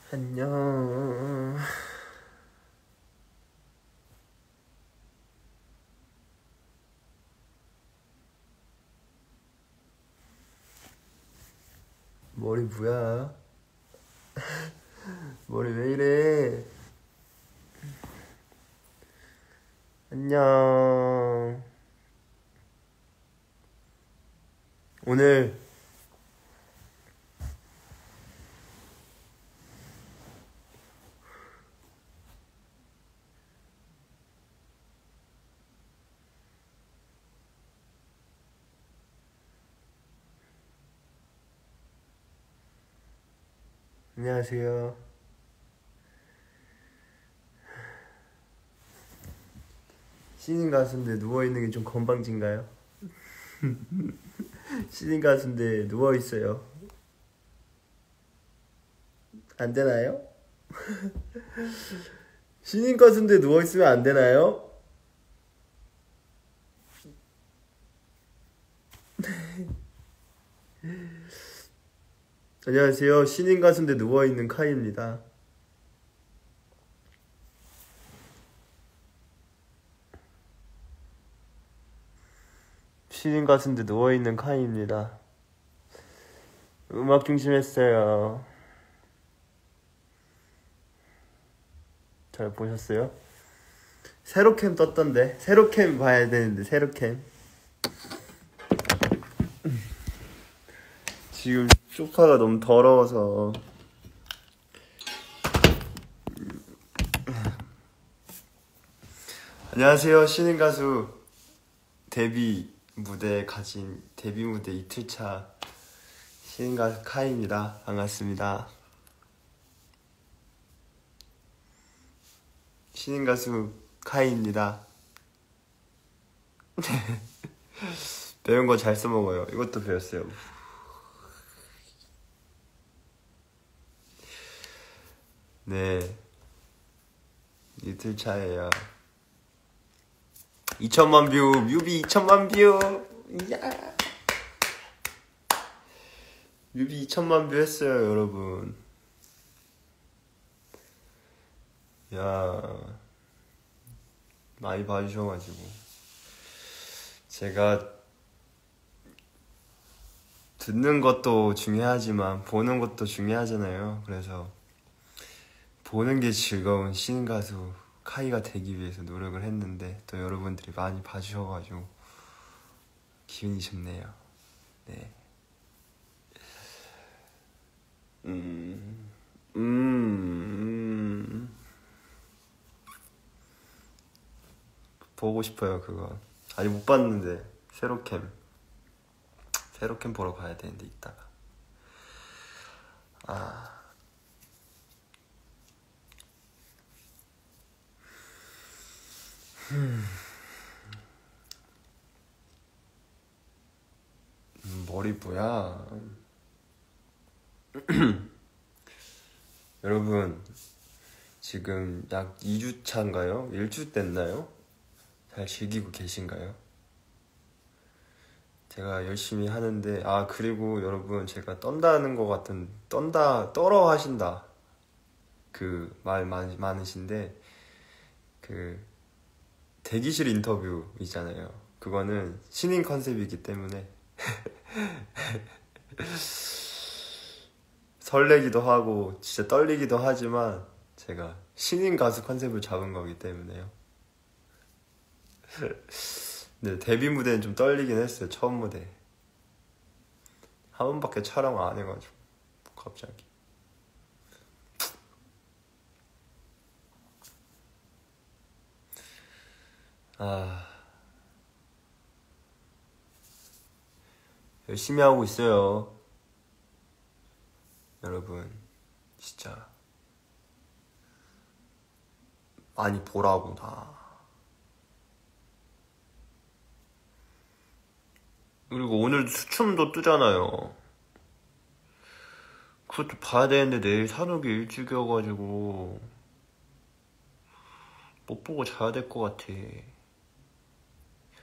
안녕. 머리 뭐야? 머리 왜 이래? 안녕. 오늘 안녕하세요. 신인 가수인데 누워있는 게 좀 건방진가요? 신인 가수인데 누워있어요. 안 되나요? 신인 가수인데 누워있으면 안 되나요? 안녕하세요. 신인 가수인데 누워있는 카이입니다. 신인 가수인데 누워있는 카이입니다. 음악 중심했어요. 잘 보셨어요? 세로캠 떴던데. 세로캠 봐야 되는데. 세로캠. 지금 소파가 너무 더러워서. 안녕하세요. 신인 가수 데뷔 무대 가진 데뷔 무대 이틀차 신인 가수 카이입니다. 반갑습니다. 신인 가수 카이입니다. 배운 거 잘 써먹어요. 이것도 배웠어요. 네, 이틀 차예요. 2천만 뷰, 뮤비 2천만 뷰. 이야. 뮤비 2천만 뷰 했어요, 여러분. 야, 많이 봐주셔가지고 제가 듣는 것도 중요하지만 보는 것도 중요하잖아요. 그래서 보는 게 즐거운 신인 가수 카이가 되기 위해서 노력을 했는데 또 여러분들이 많이 봐주셔가지고 기분이 좋네요. 네. 보고 싶어요. 그거 아직 못 봤는데. 세로캠 보러 가야 되는데 이따가. 머리 뭐야? 여러분 지금 약 2주 차인가요? 1주 됐나요? 잘 즐기고 계신가요? 제가 열심히 하는데, 그리고 여러분 제가 떤다는 것 같은, 떨어 하신다 그 말 많으신데, 그 대기실 인터뷰 있잖아요. 그거는 신인 컨셉이기 때문에 설레기도 하고 진짜 떨리기도 하지만 제가 신인 가수 컨셉을 잡은 거기 때문에요. 네, 데뷔 무대는 좀 떨리긴 했어요. 처음 무대 한 번밖에 촬영 안 해가지고 갑자기. 열심히 하고 있어요. 여러분 진짜 많이 보라고. 그리고 오늘 수춤도 뜨잖아요. 그것도 봐야 되는데 내일 산옥이 일찍이어가지고 못 보고 자야 될 것 같아.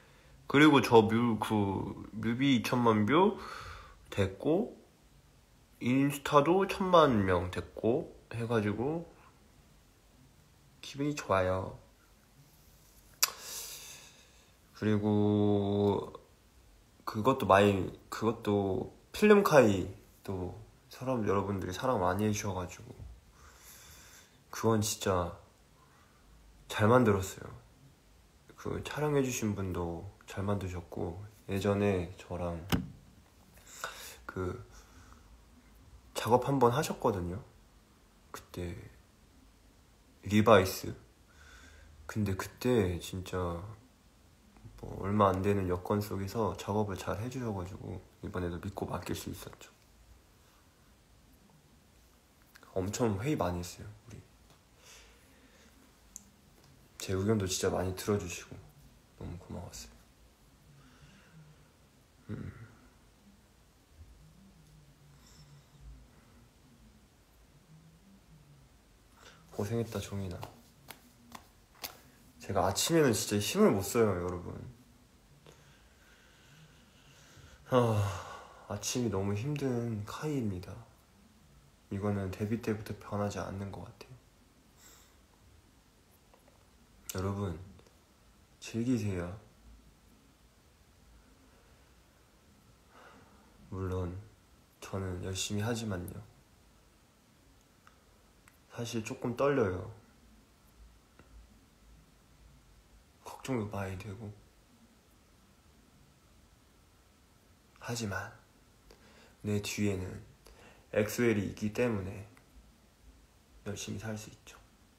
그리고 저 뮤비 2천만 뷰 됐고 인스타도 1000만 명 됐고 해가지고 기분이 좋아요. 그리고 그것도 필름카이 또 사람 여러분들이 사랑 많이 해주셔가지고 그건 진짜 잘 만들었어요. 그 촬영해주신 분도 잘 만드셨고, 예전에 저랑 그 작업 한번 하셨거든요. 그때 리바이스. 근데 그때 진짜 뭐 얼마 안 되는 여건 속에서 작업을 잘 해주셔가지고 이번에도 믿고 맡길 수 있었죠. 엄청 회의 많이 했어요. 우리 제 의견도 진짜 많이 들어주시고 너무 고마웠어요. 고생했다 종이나. 제가 아침에는 진짜 힘을 못 써요 여러분. 아침이 너무 힘든 카이입니다. 이거는 데뷔 때부터 변하지 않는 것 같아요. 여러분 즐기세요. 물론 저는 열심히 하지만요, 사실 조금 떨려요. 걱정도 많이 되고. 하지만 내 뒤에는 엑소엘이 있기 때문에 열심히 살 수 있죠.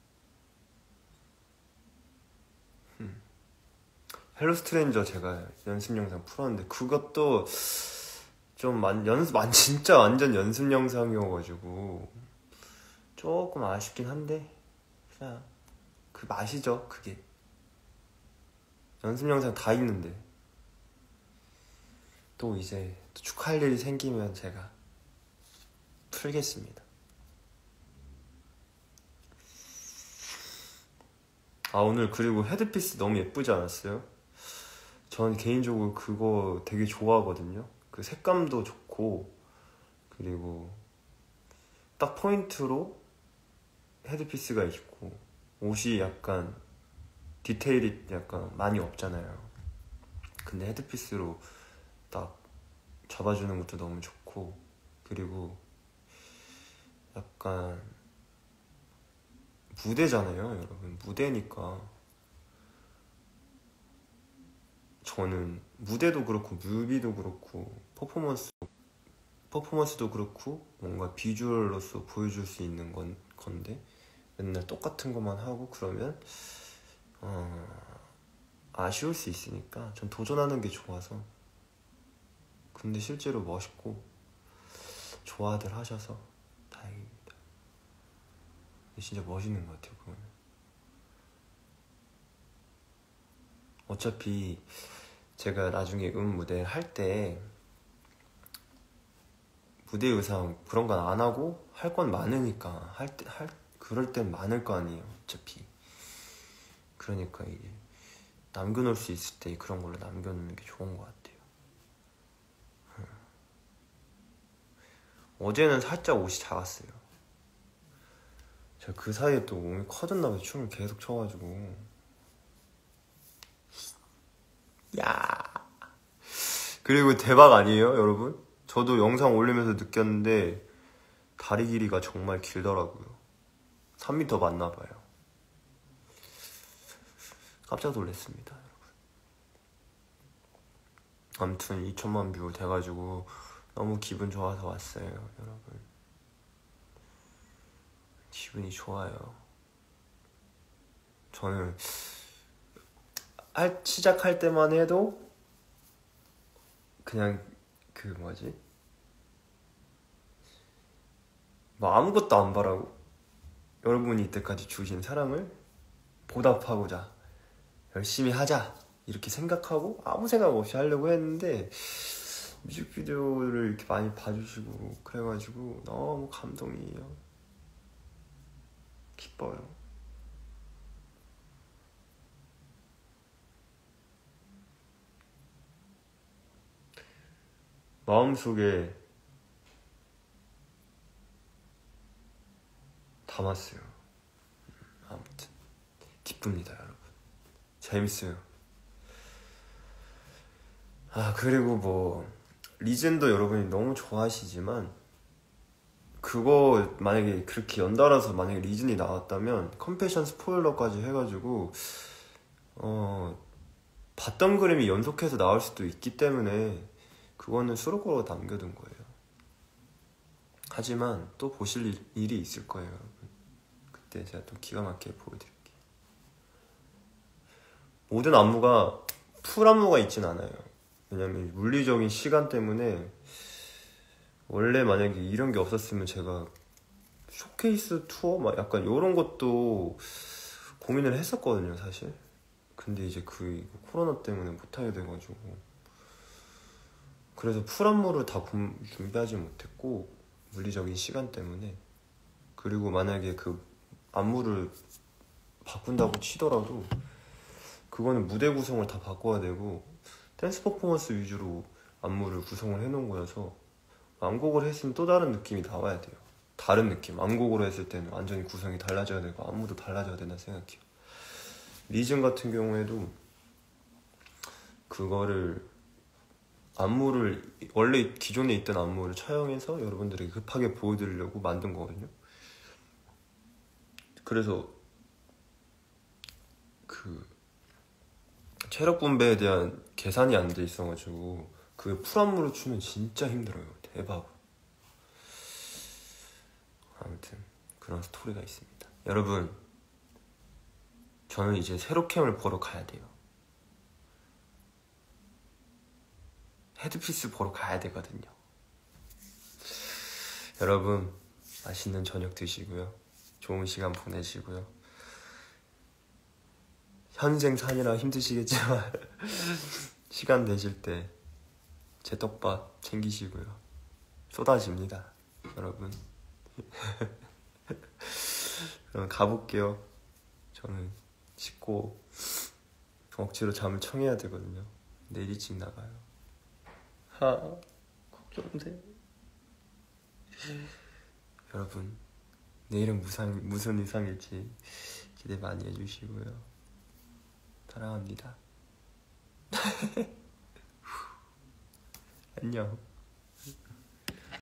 헬로 스트레인저 제가 연습 영상 풀었는데 그것도 좀 진짜 완전 연습 영상이어가지고 조금 아쉽긴 한데, 그냥 그 맛이죠. 그게 연습 영상 다 있는데 또 이제 또 축하할 일이 생기면 제가 풀겠습니다. 오늘 그리고 헤드피스 너무 예쁘지 않았어요? 전 개인적으로 그거 되게 좋아하거든요. 그 색감도 좋고, 그리고 딱 포인트로 헤드피스가 있고, 옷이 약간 디테일이 약간 많이 없잖아요. 근데 헤드피스로 딱 잡아주는 것도 너무 좋고, 그리고 약간 무대잖아요 여러분. 무대니까 저는 무대도 그렇고 뮤비도 그렇고 퍼포먼스도 그렇고 뭔가 비주얼로서 보여줄 수 있는 건데 맨날 똑같은 것만 하고 그러면 아쉬울 수 있으니까 전 도전하는 게 좋아서. 근데 실제로 멋있고 좋아들 하셔서 다행입니다. 진짜 멋있는 것 같아요 그거는. 어차피 제가 나중에 무대 할 때 무대 의상 그런 건 안 하고 할 건 많으니까 그럴 땐 많을 거 아니에요 어차피. 그러니까 이게 남겨놓을 수 있을 때 그런 걸로 남겨놓는 게 좋은 것 같아요. 어제는 살짝 옷이 작았어요. 제가 그 사이에 또 몸이 커졌나 봐요. 춤을 계속 춰가지고. 야. 그리고 대박 아니에요 여러분? 저도 영상 올리면서 느꼈는데 다리 길이가 정말 길더라고요. 3m 맞나봐요. 깜짝 놀랐습니다 여러분. 아무튼 2000만 뷰 돼가지고 너무 기분 좋아서 왔어요 여러분. 기분이 좋아요. 저는 시작할 때만 해도 그냥 그 뭐지? 뭐 아무것도 안 바라고 여러분이 이때까지 주신 사랑을 보답하고자 열심히 하자 이렇게 생각하고 아무 생각 없이 하려고 했는데 뮤직비디오를 이렇게 많이 봐주시고 그래가지고 너무 감동이에요. 기뻐요. 마음속에 담았어요. 아무튼 기쁩니다 여러분. 재밌어요. 그리고 뭐 리즌도 여러분이 너무 좋아하시지만 그거 만약에 그렇게 연달아서 만약에 리즌이 나왔다면 컴패션 스포일러까지 해가지고 봤던 그림이 연속해서 나올 수도 있기 때문에 그거는 수록으로 남겨둔 거예요. 하지만 또 보실 일이 있을 거예요 여러분. 그때 제가 또 기가 막히게 보여드릴게요. 모든 안무가 풀 안무가 있진 않아요. 왜냐면 물리적인 시간 때문에 원래 만약에 이런 게 없었으면 제가 쇼케이스 투어 막 약간 이런 것도 고민을 했었거든요 사실. 근데 이제 그 코로나 때문에 못하게 돼가지고 그래서 풀 안무를 다 준비하지 못했고 물리적인 시간 때문에. 그리고 만약에 그 안무를 바꾼다고 치더라도 그거는 무대 구성을 다 바꿔야 되고 댄스 퍼포먼스 위주로 안무를 구성을 해놓은 거여서 완곡을 했으면 또 다른 느낌이 나와야 돼요. 다른 느낌. 완곡으로 했을 때는 완전히 구성이 달라져야 되고 안무도 달라져야 된다 생각해요. 리즌 같은 경우에도 그거를 안무를 원래 기존에 있던 안무를 차용해서 여러분들에게 급하게 보여드리려고 만든 거거든요. 그래서 그 체력 분배에 대한 계산이 안 돼 있어가지고 그 풀안무로 추면 진짜 힘들어요. 대박. 아무튼 그런 스토리가 있습니다. 여러분 저는 이제 세로캠을 보러 가야 돼요. 헤드피스 보러 가야 되거든요. 여러분 맛있는 저녁 드시고요. 좋은 시간 보내시고요. 현생 사느라 힘드시겠지만 시간 되실 때 제 떡밥 챙기시고요. 쏟아집니다 여러분. 그럼 가볼게요. 저는 씻고 억지로 잠을 청해야 되거든요. 내일 일찍 나가요. 걱정돼. 여러분 내일은 무슨 의상일지 기대 많이 해주시고요. 사랑합니다. 안녕.